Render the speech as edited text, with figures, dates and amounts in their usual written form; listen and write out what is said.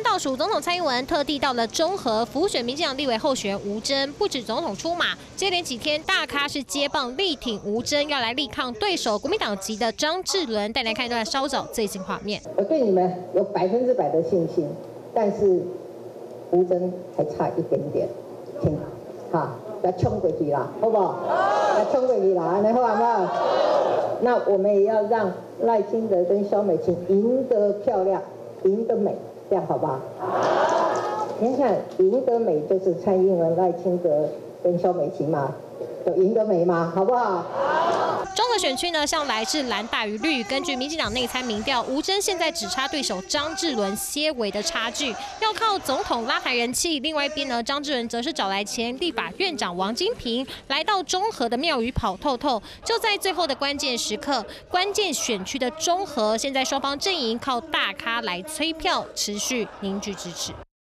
倒数，总统蔡英文特地到了中和辅选民进党立委候选人吴峥，不止总统出马，接连几天大咖是接棒力挺吴峥，要来力抗对手国民党籍的张志伦。带来看一段稍早最新画面。 我对你们有100%的信心，但是吴峥还差一点点，请哈，要冲过去啦，好不好？要冲过去啦，你好不好？那我们也要让赖清德跟萧美琴赢得漂亮，赢得美。 这样好不好？你看，赢得美就是蔡英文、赖清德跟萧美琴嘛，有赢得美嘛，好不好？ 中和选区呢，向来是蓝大于绿。根据民进党内参民调，吴峥现在只差对手张志伦些微的差距，要靠总统拉抬人气。另外一边呢，张志伦则是找来前立法院长王金平来到中和的庙宇跑透透。就在最后的关键时刻，关键选区的中和，现在双方阵营靠大咖来催票，持续凝聚支持。